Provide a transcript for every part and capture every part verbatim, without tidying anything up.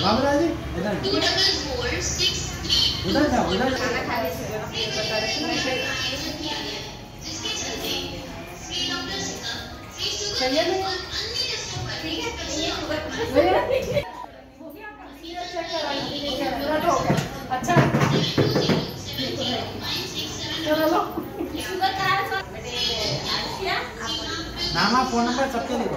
बाबूराज जी उधर जाओ उधर अच्छा नाम आप फोन नंबर सबके लिखो।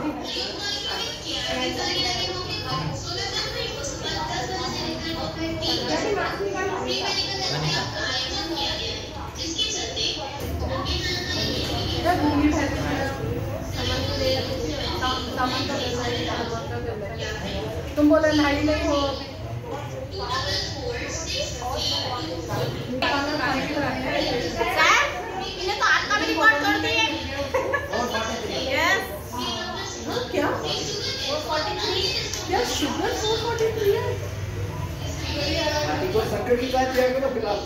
तुम बोले नहीं नहीं हो इन्हें तो आज का भी रिकॉर्ड कर दिए। यस क्या क्या शुगर फोर फोर्टी थ्री है शक्कर की बात किया करो फिलहाल।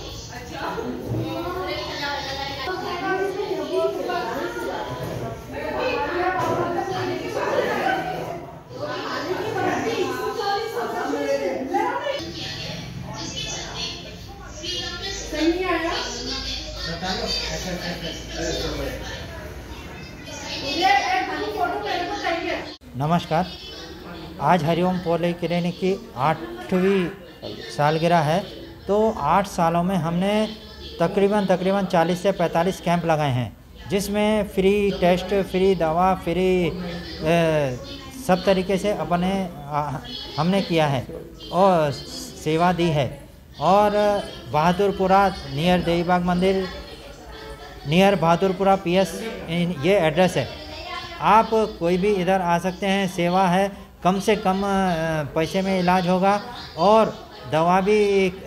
नमस्कार। आज हरिओम पॉलीक्लिनिक की आठवीं सालगिरह है। तो आठ सालों में हमने तकरीबन तकरीबन चालीस से पैंतालीस कैंप लगाए हैं, जिसमें फ्री टेस्ट, फ्री दवा, फ्री ए, सब तरीके से अपने आ, हमने किया है और सेवा दी है। और बहादुरपुरा नियर देवीबाग मंदिर, नियर बहादुरपुरा पीएस ये एड्रेस है। आप कोई भी इधर आ सकते हैं। सेवा है, कम से कम पैसे में इलाज होगा और दवा भी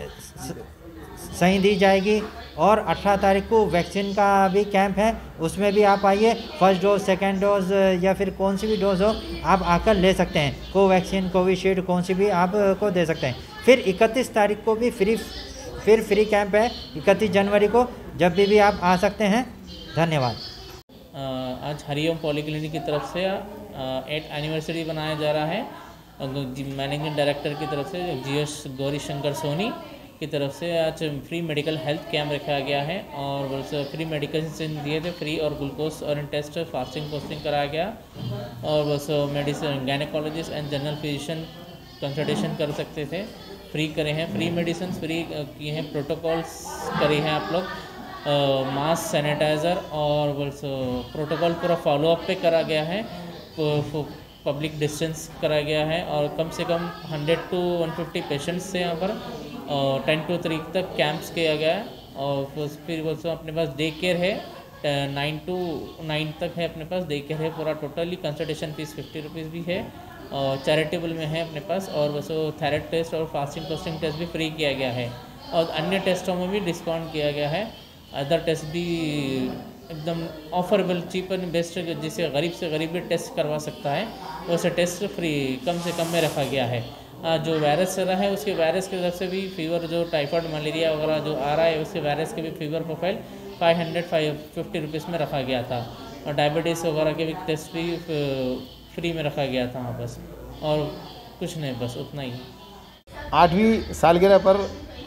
सही दी जाएगी। और अठारह तारीख को वैक्सीन का भी कैंप है, उसमें भी आप आइए। फर्स्ट डोज, सेकेंड डोज या फिर कौन सी भी डोज हो आप आकर ले सकते हैं। कोवैक्सीन, कोविशील्ड कौन सी भी आप को दे सकते हैं। फिर इकतीस तारीख को भी फ्री फिर फ्री कैंप है, इकतीस जनवरी को, जब भी भी आप आ सकते हैं। धन्यवाद। आज हरिओम पॉलीक्लिनिक की तरफ से एट एनिवर्सरी बनाया जा रहा है। मैनेजिंग डायरेक्टर की तरफ से जीएस गौरी शंकर सोनी की तरफ से आज फ्री मेडिकल हेल्थ कैंप रखा गया है और बस फ्री मेडिसिन दिए थे, फ्री और ग्लूकोज और टेस्ट, फास्टिंग पोस्टिंग कराया गया। और बस medicine gynaecologist and general physician consultation कर सकते थे, फ्री करे हैं। फ्री मेडिसिन फ्री किए हैं, प्रोटोकॉल्स करे हैं आप लोग, मास्क, सैनिटाइज़र और बस प्रोटोकॉल पूरा फॉलोअप पे करा गया है। पब्लिक डिस्टेंस कराया गया है और कम से कम hundred to one fifty patients से यहाँ पर और टेन टू तारीख तक कैंप्स किया गया है। और फिर बस अपने पास डे केयर है, नाइन टू नाइन तक है अपने पास डे केयर है पूरा। Totally consultation fees fifty rupees भी है और चैरिटेबल में है अपने पास। और बस वो थायराइड टेस्ट और फास्टिंग पोस्टिंग टेस्ट भी फ्री किया गया है और अन्य टेस्टों में भी डिस्काउंट किया गया है। अदर टेस्ट भी एकदम ऑफरेबल, चीप एंड बेस्ट, जिसे गरीब से गरीब भी टेस्ट करवा सकता है वैसे टेस्ट फ्री कम से कम में रखा गया है। जो वायरस चल रहा है उसके वायरस की तरफ से भी फीवर, जो टाइफाइड, मलेरिया वगैरह जो आ रहा है उसके वायरस के भी fever profile five hundred five fifty rupees में रखा गया था। और डायबिटीज़ वगैरह के भी टेस्ट भी फ्री में रखा गया था वहाँ बस। और कुछ नहीं, बस उतना ही। आठवीं सालगिरह पर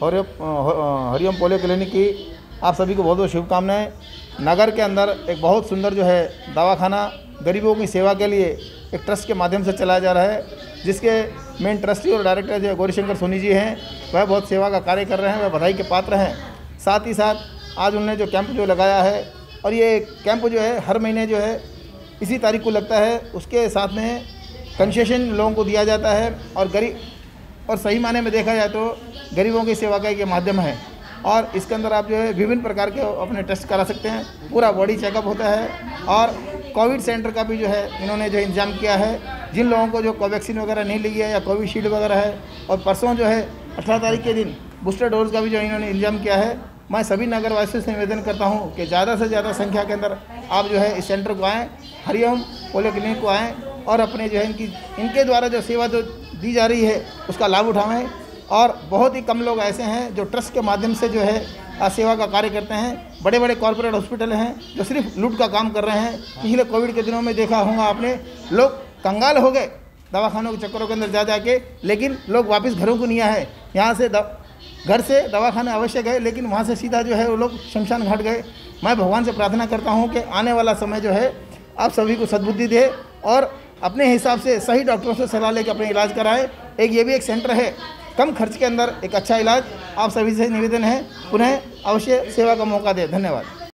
हरिओम पॉलीक्लिनिक की आप सभी को बहुत बहुत शुभकामनाएं। नगर के अंदर एक बहुत सुंदर जो है दवाखाना गरीबों की सेवा के लिए एक ट्रस्ट के माध्यम से चलाया जा रहा है, जिसके मेन ट्रस्टी और डायरेक्टर जो गौरीशंकर सोनी जी हैं, वह बहुत सेवा का कार्य कर रहे हैं, वह बधाई के पात्र हैं। साथ ही साथ आज उन्होंने जो कैंप जो लगाया है, और ये कैंप जो है हर महीने जो है इसी तारीख को लगता है, उसके साथ में कंसेशन लोगों को दिया जाता है। और गरीब और सही मायने में देखा जाए तो गरीबों की सेवा का एक माध्यम है। और इसके अंदर आप जो है विभिन्न प्रकार के अपने टेस्ट करा सकते हैं, पूरा बॉडी चेकअप होता है। और कोविड सेंटर का भी जो है इन्होंने जो इंतजाम किया है, जिन लोगों को जो कोवैक्सीन वगैरह नहीं ली है या कोविशील्ड वगैरह है। और परसों जो है अठारह तारीख के दिन बूस्टर डोज का भी जो इन्होंने इंतजाम किया है। मैं सभी नगरवासियों से निवेदन करता हूँ कि ज़्यादा से ज़्यादा संख्या के अंदर आप जो है इस सेंटर को आएँ, हरिओम पॉलीक्लिनिक को आएँ और अपने जो है इनकी इनके द्वारा जो सेवा जो दी जा रही है उसका लाभ उठाएँ। और बहुत ही कम लोग ऐसे हैं जो ट्रस्ट के माध्यम से जो है सेवा का कार्य करते हैं। बड़े बड़े कॉर्पोरेट हॉस्पिटल हैं जो सिर्फ लूट का काम कर रहे हैं। पिछले कोविड के दिनों में देखा होगा आपने, लोग कंगाल हो गए दवाखानों के चक्करों के अंदर जा जाके, लेकिन लोग वापस घरों को नहीं आए। यहाँ से घर से दवाखाने अवश्य गए, लेकिन वहाँ से सीधा जो है वो लोग शमशान घाट गए। मैं भगवान से प्रार्थना करता हूँ कि आने वाला समय जो है आप सभी को सद्बुद्धि दे और अपने हिसाब से सही डॉक्टरों से सलाह लेकर अपने इलाज कराएं। एक ये भी एक सेंटर है, कम खर्च के अंदर एक अच्छा इलाज। आप सभी से निवेदन है, पुनः अवश्य सेवा का मौका दें। धन्यवाद।